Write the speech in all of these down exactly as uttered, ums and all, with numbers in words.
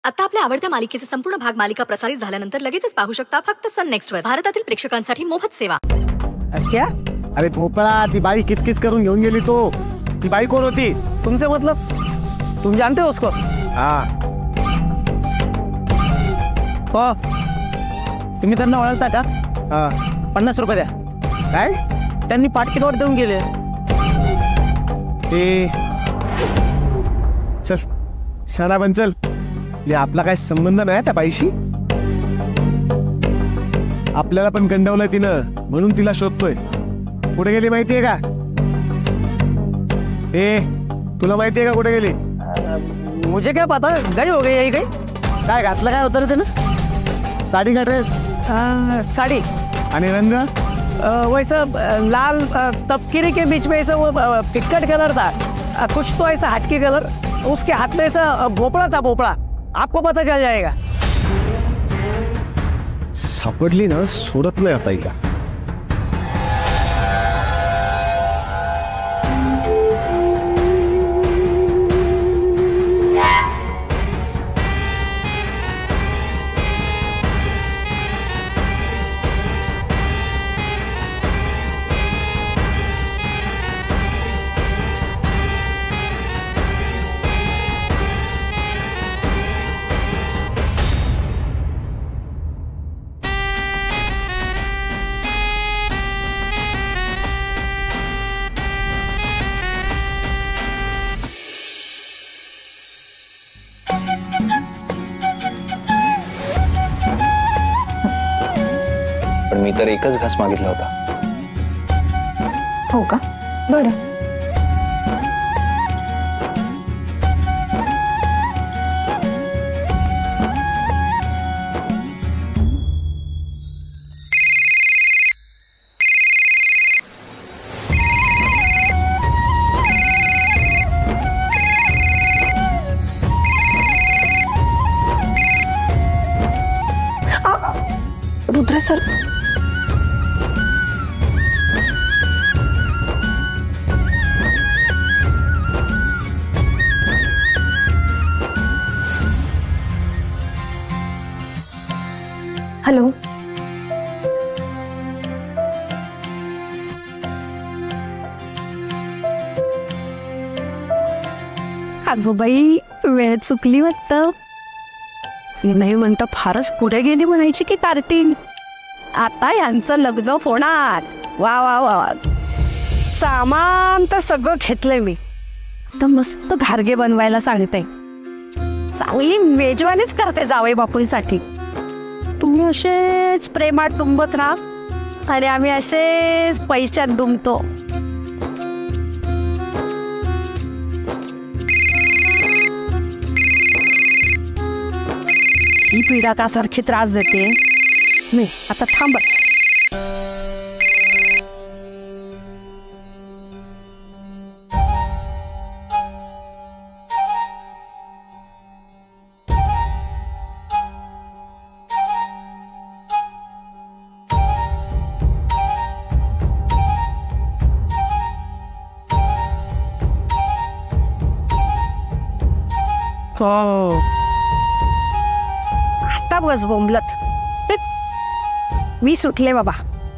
आता आपल्या आवडत्या मालिकेचे संपूर्ण भाग मालिका प्रसारित झाल्यानंतर लगेचच पाहू शकता फक्त सन नेक्स्ट वर. भारतातील प्रेक्षकांसाठी मोफत सेवा. क्या? अरे भोपळा, ती बाई किचकिच करून घेऊन गेली. तो ती बाई कोण होती? तुमसे मतलब? तुम जानते हो उसको? हाँ. हो. तुम्ही त्यांना ओळखता का? हा. पन्नास रुपये द्या. काय? त्यांनी पाटकीवर देऊन गेले. ए चल शाळा बन चल. आपला काय संबंध नाही त्या बाईशी. आपल्याला पण गंडवलंय तिनं, म्हणून तिला शोधतोय. कुठे गेली माहितीये का? ए तुला माहितीये का कुठे गेली? मुझे क्या पता, गई हो गई यही गई. काय घातलं काय होतं रे तिनं? साडी का ड्रेस? साड़ी. आणि रंग? वैसा लाल तपकिरी के बीच में ऐसा वो पिक्कट कलर था, कुछ तो ऐसा हटके कलर. उसके हाथ में ऐसा भोपड़ा था, भोपड़ा. आपको पता चल जाएगा. सापडली ना, सोडत नाही आता हिला. पण मी तर एकच घास मागितला होता. हो का? बरं. Rudra sir, hello. अगं बाई, वेळ चुकली वाटतं. नाही म्हणता फारच पुढे गेली म्हणायची की कार्टीन. आता यांचं लग्न होणार. वा वा वा. सामान तर सगळं घेतलंय मी. तर मस्त घारगे बनवायला सांगते. चांगली मेजवानीच करते जावई बापूंसाठी. तुम्ही असेच प्रेमात तुंबत राहा आणि आम्ही असेच पैशात दुमतो. ही पिढा का सारखी त्रास देते. नाही आता थांबच. हो, आता बस बोंबलत. मी सुटले बाबा.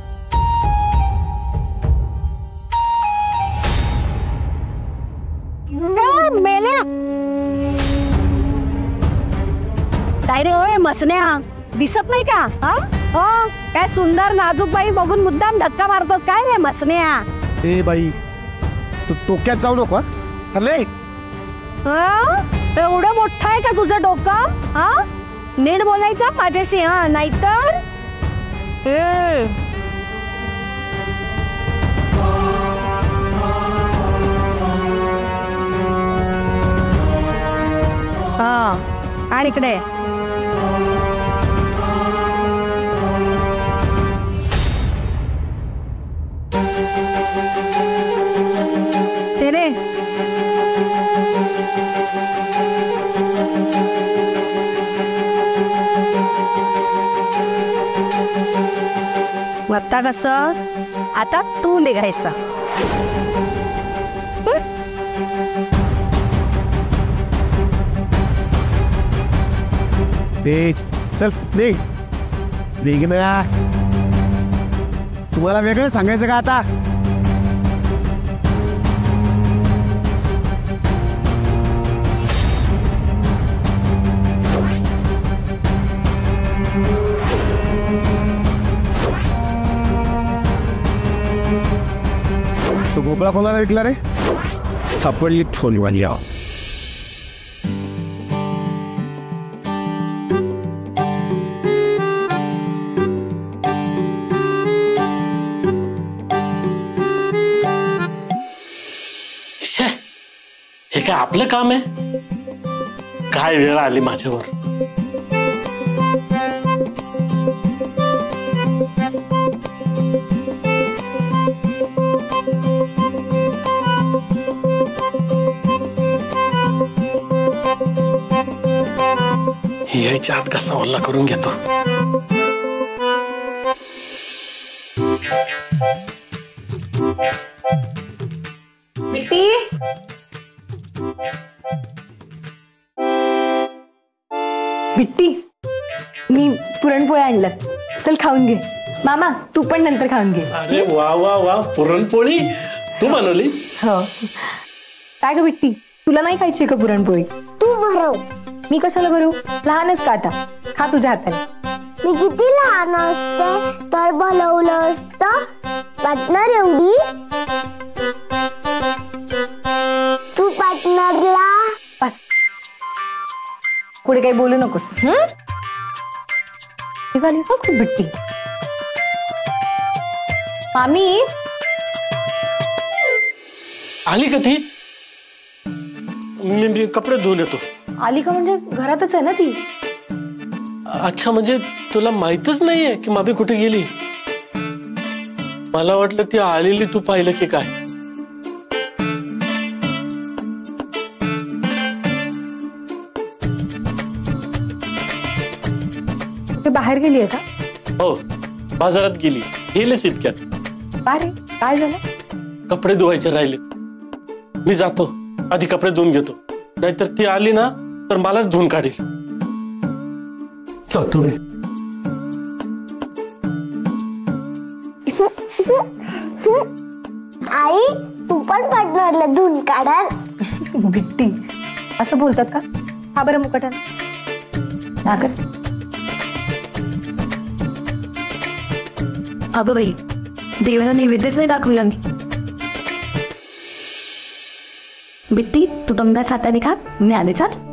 मेल्या काय रे होय मसण्या, दिसत नाही का? हा हो, काय सुंदर नाजूक बाई बघून मुद्दाम धक्का मारतोस काय रे मसण्या? ए बाई, तू टोक्यात जाऊ नको. चालले एवढं मोठं आहे का तुझं डोकं? हा, नीट बोलायचं माझ्याशी. हा, नाहीतर हा. आणि इकडे ते रे. आता कसं? आता तू निघायचं. ए चल निघ निघ ना. तुम्हाला वेगळं सांगायचं का आता? तो भोपळा कोणाला विकला रे? सापडली फोनवाली याव. शे, हे काय आपलं काम आहे? काय वेळ आली माझ्यावर. यायच्या आत कसा ओल्ला करून घेतो. बिट्टी बिट्टी मी पुरणपोळ्या आणल्यात, चल खाऊन घे. मामा तू पण नंतर खाऊन घे. अरे वा वा वा, पुरणपोळी तू बनवली? हो. काय ग बिट्टी, तुला नाही खायची का पुरणपोळी? तू भरव. मी कशाला भरू, लहानच का आता, खा तुझ्या हाताने. मी किती लहान असते तर भरवलं असतं. पार्टनर एवढी तू पार्टनरला बस, पुढे काही बोलू नकोस. हम्म हे झाली का खूप बिट्टी. मामी आली का ती? मी मी कपडे धुवून येतो. आली का म्हणजे घरातच आहे ना ती. अच्छा, म्हणजे तुला माहितच नाहीये की मामी कुठे गेली? मला वाटलं ती आलेली तू पाहिलं की काय. ते बाहेर गेली आहे का? हो, बाजारात गेली. गेलेच इतक्यात. अरे काय झालं? कपडे धुवायचे राहिलेत. मी जातो, आधी कपडे धुवून घेतो, नाहीतर ती आली ना तर मलाच धुवून काढेल. जातो मी. आई तू पण पार्टनरला धुवून काढाल. बिट्टी असं बोलतात का? हा बरं मुकटाने नागर. अगं बाई, देवाला नैवेद्यच नाही दाखवला मी. बिट्टी तू दमदास हाताने खा, मी आले. चाल.